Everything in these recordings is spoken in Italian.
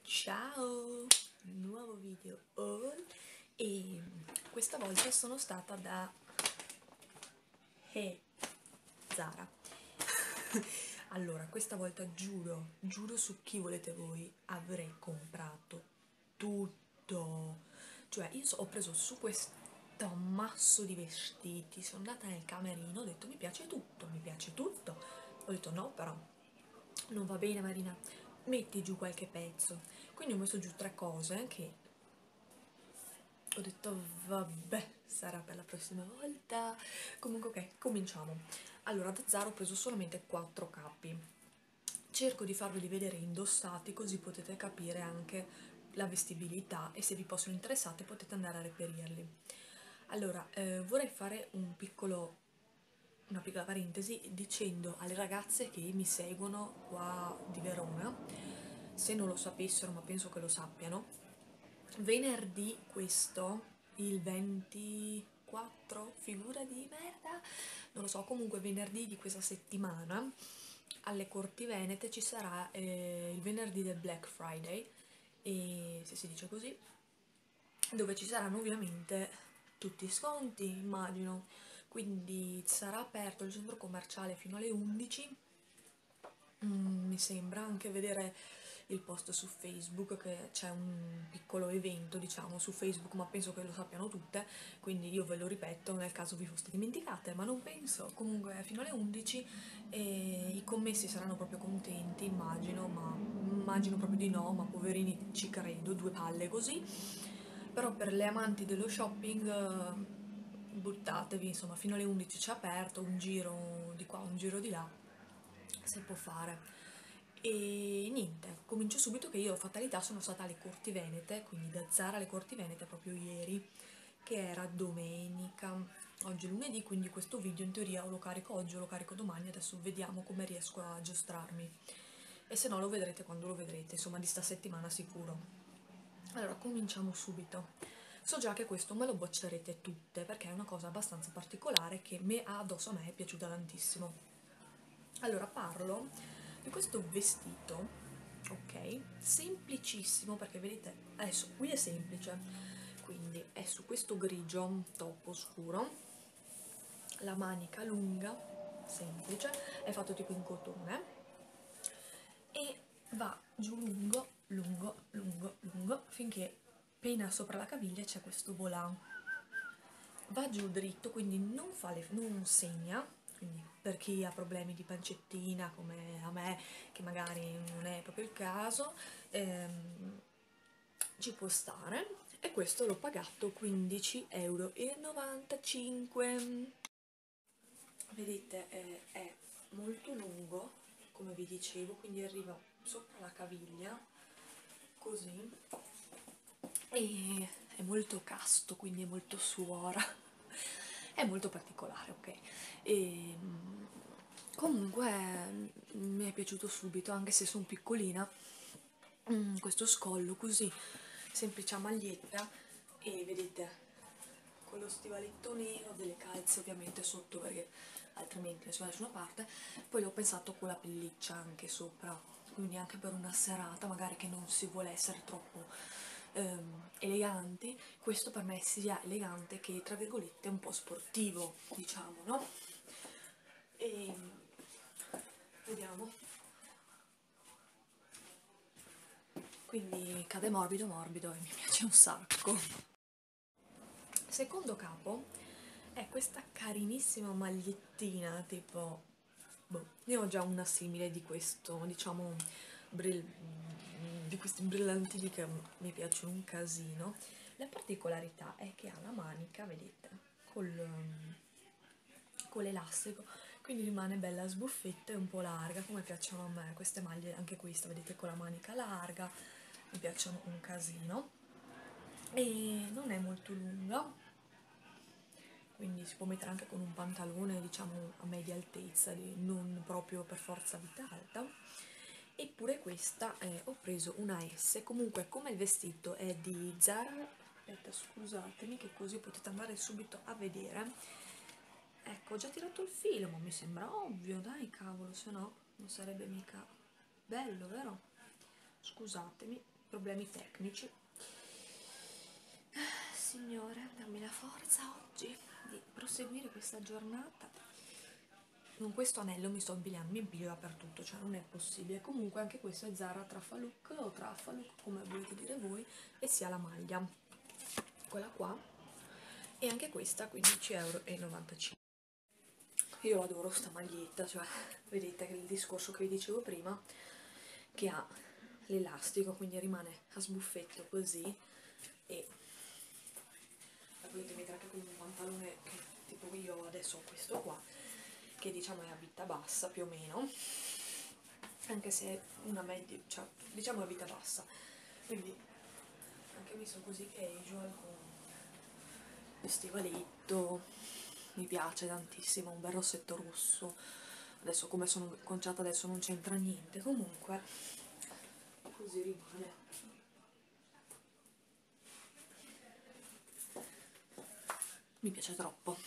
Ciao, nuovo video haul e questa volta sono stata da Zara. Allora, questa volta giuro su chi volete voi, avrei comprato tutto. Cioè, ho preso su questo ammasso di vestiti, sono andata nel camerino, ho detto mi piace tutto, mi piace tutto. Ho detto no, però non va bene Marina, metti giù qualche pezzo. Quindi ho messo giù 3 cose che ho detto vabbè, sarà per la prossima volta. Comunque ok, cominciamo. Allora, da Zara ho preso solamente 4 capi. Cerco di farveli vedere indossati così potete capire anche la vestibilità e se vi possono interessare potete andare a reperirli. Allora, vorrei fare una piccola parentesi dicendo alle ragazze che mi seguono qua di Verona, se non lo sapessero, ma penso che lo sappiano, venerdì questo, il 24, figura di merda, non lo so, comunque venerdì di questa settimana alle Corti Venete ci sarà il venerdì del Black Friday, e se si dice così, dove ci saranno ovviamente tutti i sconti, immagino, quindi sarà aperto il centro commerciale fino alle 11. Mi sembra anche vedere il post su Facebook che c'è un piccolo evento, diciamo, su Facebook, ma penso che lo sappiano tutte, quindi io ve lo ripeto nel caso vi foste dimenticate, ma non penso. Comunque fino alle 11 e i commessi saranno proprio contenti, immagino, ma immagino proprio di no, ma poverini ci credo, 2 palle così. Però per le amanti dello shopping buttatevi, insomma, fino alle 11 c'è aperto, un giro di qua, un giro di là, si può fare. E niente, comincio subito che io, fatalità, sono stata alle Corti Venete, quindi da Zara alle Corti Venete proprio ieri, che era domenica. Oggi è lunedì, quindi questo video in teoria o lo carico oggi o lo carico domani, adesso vediamo come riesco a giostrarmi. E se no lo vedrete quando lo vedrete, insomma di sta settimana sicuro. Allora, cominciamo subito. So già che questo me lo boccerete tutte, perché è una cosa abbastanza particolare che addosso a me è piaciuta tantissimo. Allora, parlo di questo vestito, ok? Semplicissimo, perché vedete, adesso qui è semplice, quindi è su questo grigio troppo scuro, la manica lunga, semplice, è fatto tipo in cotone, e va giù lungo, lungo, lungo, lungo, finché appena sopra la caviglia c'è questo volant. Va giù dritto, quindi non segna, quindi per chi ha problemi di pancettina come a me, che magari non è proprio il caso, ci può stare. E questo l'ho pagato 15,95 €. Vedete, è molto lungo, come vi dicevo, quindi arriva sopra la caviglia, così, e è molto casto, quindi è molto suora, è molto particolare, ok? E comunque mi è piaciuto subito, anche se sono piccolina. Questo scollo così, semplice maglietta, e vedete con lo stivaletto nero, delle calze ovviamente sotto perché altrimenti non si va da nessuna parte. Poi l'ho pensato con la pelliccia anche sopra, quindi anche per una serata magari che non si vuole essere troppo eleganti, questo per me sia elegante che tra virgolette un po' sportivo, diciamo, no? E vediamo, quindi cade morbido morbido e mi piace un sacco. Secondo capo è questa carinissima magliettina tipo, boh, ne ho già una simile di questo, diciamo, di questi brillantini che mi piacciono un casino. La particolarità è che ha la manica, vedete, con l'elastico, quindi rimane bella sbuffetta e un po' larga, come piacciono a me queste maglie, anche questa, vedete, con la manica larga, mi piacciono un casino. E non è molto lunga, quindi si può mettere anche con un pantalone, diciamo, a media altezza, non proprio per forza vita alta. Eppure questa ho preso una S, comunque come il vestito è di Zara, aspetta scusatemi che così potete andare subito a vedere. Ecco, ho già tirato il filo, ma mi sembra ovvio, dai cavolo, se no non sarebbe mica bello, vero? Scusatemi. problemi tecnici. Signore, dammi la forza oggi di proseguire questa giornata. Con questo anello mi sto abbigliando, mi abbiglio dappertutto, cioè non è possibile. Comunque anche questo è Zara Trafalook o Trafalook, come volete dire voi, e sia la maglia, quella qua, e anche questa 15,95 €. Io adoro sta maglietta, cioè vedete che il discorso che vi dicevo prima, che ha l'elastico, quindi rimane a sbuffetto così, e la potete mettere anche con un pantalone che tipo io adesso ho questo qua, che diciamo è a vita bassa più o meno, anche se è una media, cioè diciamo a vita bassa, quindi anche messo così casual con il stivaletto, mi piace tantissimo, un bel rossetto rosso. Adesso come sono conciata adesso non c'entra niente, comunque così rimane. Mi piace troppo.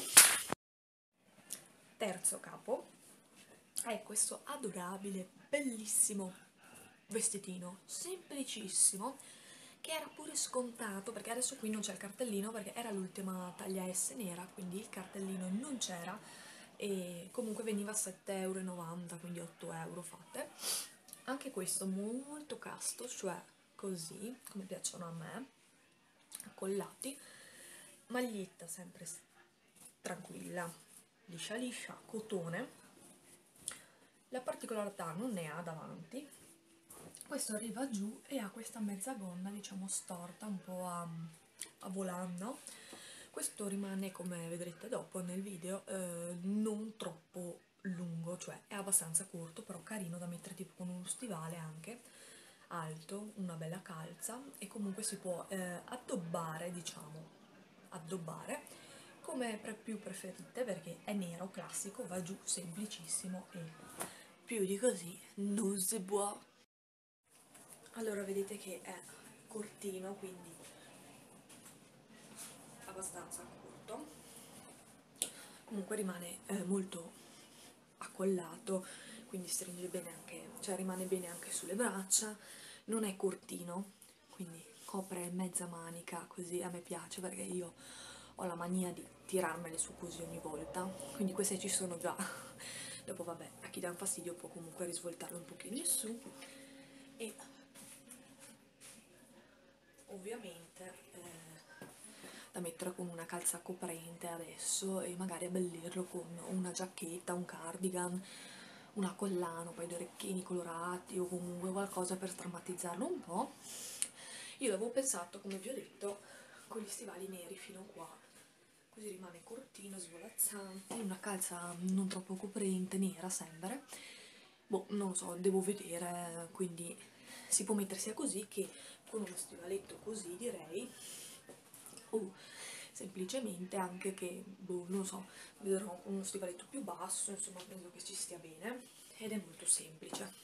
Terzo capo è questo adorabile, bellissimo vestitino, semplicissimo, che era pure scontato, perché adesso qui non c'è il cartellino, perché era l'ultima taglia S nera, quindi il cartellino non c'era, e comunque veniva a 7,90 €, quindi 8 € fatte. Anche questo molto casto, cioè così, come piacciono a me, accollati, maglietta sempre tranquilla, liscia liscia, cotone. La particolarità non ne ha davanti, questo arriva giù e ha questa mezza gonna, diciamo storta, un po' a volano. Questo rimane, come vedrete dopo nel video, non troppo lungo, cioè è abbastanza corto, però carino da mettere tipo con uno stivale anche, alto, una bella calza, e comunque si può addobbare, diciamo, addobbare come più preferite, perché è nero, classico, va giù, semplicissimo, e più di così non si può. Allora vedete che è cortino, quindi abbastanza corto, comunque rimane molto accollato, quindi stringe bene anche, cioè rimane bene anche sulle braccia, non è cortino, quindi copre mezza manica, così a me piace perché io ho la mania di tirarmele su così ogni volta, quindi queste ci sono già. Dopo vabbè, a chi dà un fastidio può comunque risvoltarlo un pochino in su, e ovviamente da mettere con una calza coprente adesso, e magari abbellirlo con una giacchetta, un cardigan, una collana, poi dei orecchini colorati o comunque qualcosa per strammatizzarlo un po'. Io l'avevo pensato, come vi ho detto, con gli stivali neri fino qua, così rimane cortino, svolazzante, una calza non troppo coprente, nera sempre. Boh, non lo so, devo vedere, quindi si può mettere sia così che con uno stivaletto così, direi, o semplicemente anche che, boh, non lo so, vedrò con uno stivaletto più basso, insomma penso che ci stia bene, ed è molto semplice.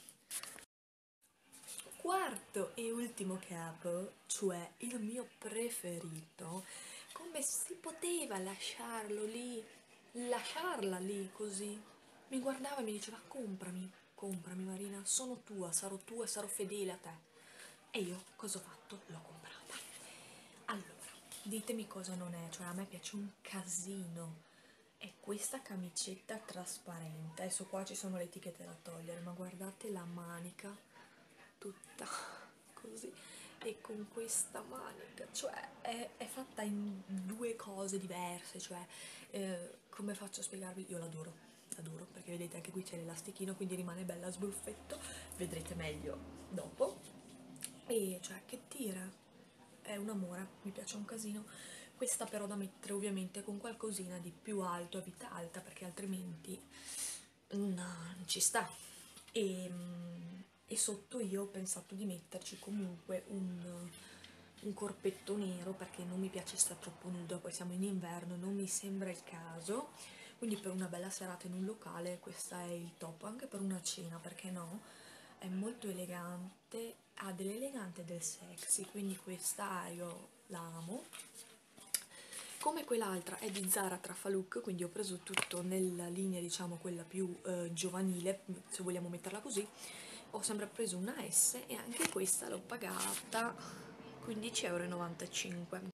Quarto e ultimo capo, cioè il mio preferito, come si poteva lasciarlo lì, lasciarla lì così? Mi guardava e mi diceva comprami, comprami Marina, sono tua e sarò fedele a te. E io cosa ho fatto? L'ho comprata. Allora, ditemi cosa non è, cioè a me piace un casino. È questa camicetta trasparente, adesso qua ci sono le etichette da togliere, ma guardate la manica, tutta così, e con questa manica, cioè è fatta in due cose diverse, cioè come faccio a spiegarvi? Io l'adoro, l'adoro, perché vedete anche qui c'è l'elastichino, quindi rimane bella a sbuffetto, vedrete meglio dopo, e cioè che tira, è un amore, mi piace un casino. Questa però da mettere ovviamente con qualcosina di più alto, a vita alta, perché altrimenti no, non ci sta. E sotto io ho pensato di metterci comunque un corpetto nero, perché non mi piace stare troppo nuda, poi siamo in inverno, non mi sembra il caso, quindi per una bella serata in un locale questo è il top, anche per una cena, perché no? È molto elegante, ha dell'elegante e del sexy, quindi questa io la amo. Come quell'altra è di Zara Trafalook, quindi ho preso tutto nella linea, diciamo, quella più giovanile, se vogliamo metterla così, ho sempre preso una S e anche questa l'ho pagata 15,95 €.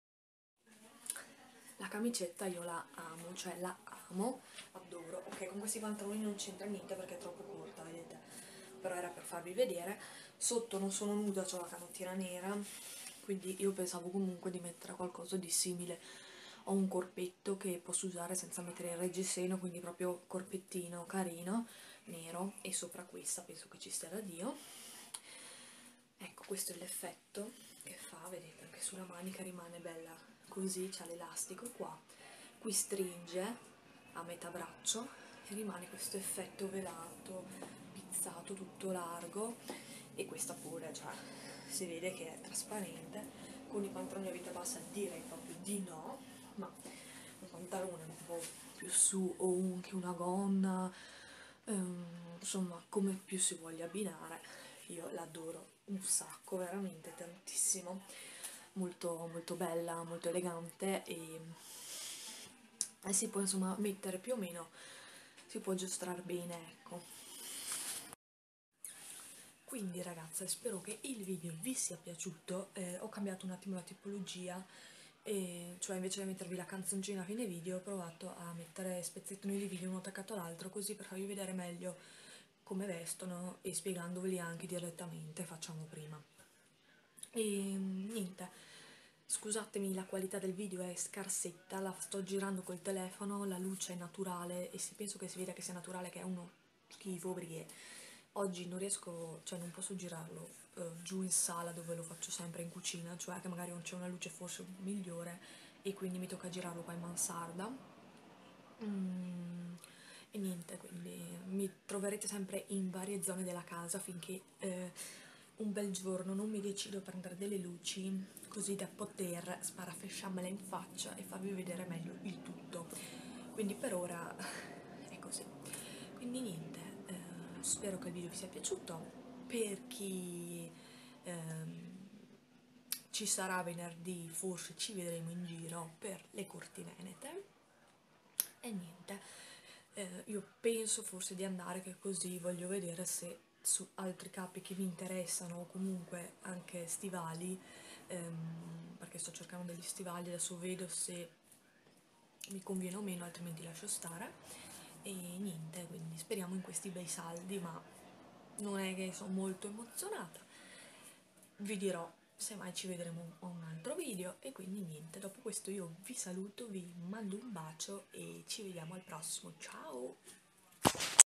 La camicetta io la amo, cioè la amo, adoro. Ok, con questi pantaloni non c'entra niente perché è troppo corta, vedete? Però era per farvi vedere. Sotto non sono nuda, ho la canottiera nera, quindi io pensavo comunque di mettere qualcosa di simile. Ho un corpetto che posso usare senza mettere il reggiseno, quindi proprio corpettino carino, nero, e sopra questa penso che ci stia da Dio. Ecco, questo è l'effetto che fa, vedete, anche sulla manica rimane bella così, c'ha l'elastico qua, qui stringe a metà braccio e rimane questo effetto velato, pizzato, tutto largo, e questa pure, cioè, si vede che è trasparente. Con i pantaloni a vita bassa direi proprio di no, ma un pantalone un po' più su o anche una gonna, insomma, come più si voglia abbinare, io l'adoro un sacco, veramente tantissimo, molto, molto bella, molto elegante, e si può insomma mettere più o meno, si può aggiustare bene, ecco. Quindi ragazze, spero che il video vi sia piaciuto. Ho cambiato un attimo la tipologia, cioè invece di mettervi la canzoncina a fine video ho provato a mettere spezzettoni di video uno attaccato all'altro, così per farvi vedere meglio come vestono e spiegandoveli anche direttamente, facciamo prima. E niente, scusatemi, la qualità del video è scarsetta, la sto girando col telefono, la luce è naturale e penso che si veda che sia naturale, che è uno schifo, perché oggi non riesco, cioè non posso girarlo giù in sala dove lo faccio sempre, in cucina, cioè che magari non c'è una luce forse migliore e quindi mi tocca girarlo qua in mansarda. E niente, quindi mi troverete sempre in varie zone della casa finché un bel giorno non mi decido a prendere delle luci così da poter sparafesciarmela in faccia e farvi vedere meglio il tutto. Quindi per ora è così. Quindi niente, spero che il video vi sia piaciuto. Per chi ci sarà venerdì, forse ci vedremo in giro per le Corti Venete. E niente, io penso forse di andare, che così voglio vedere se su altri capi che mi interessano o comunque anche stivali, perché sto cercando degli stivali, adesso vedo se mi conviene o meno, altrimenti lascio stare. E niente, quindi speriamo in questi bei saldi, ma non è che sono molto emozionata. Vi dirò se mai ci vedremo a un altro video, e quindi niente, dopo questo io vi saluto, vi mando un bacio e ci vediamo al prossimo, ciao!